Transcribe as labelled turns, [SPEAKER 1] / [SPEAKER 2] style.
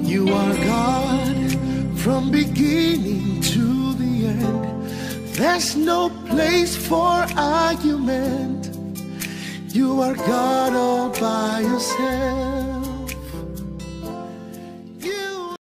[SPEAKER 1] You are God from beginning to the end. There's no place for argument. You are God all by yourself.